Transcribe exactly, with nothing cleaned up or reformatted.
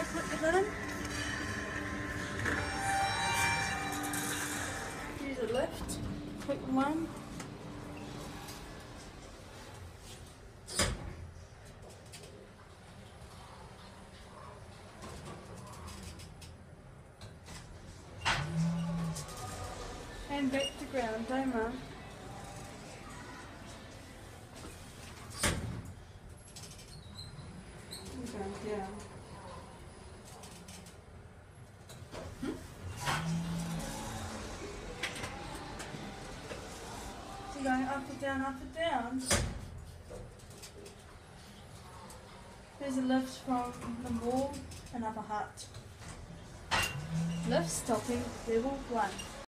Put the linen. Use a lift. Quick one. And back to ground, don't Mum? Going down. Hmm? So going up and down, up and down. There's a lift from the wall and up a hut. Lift stopping level one.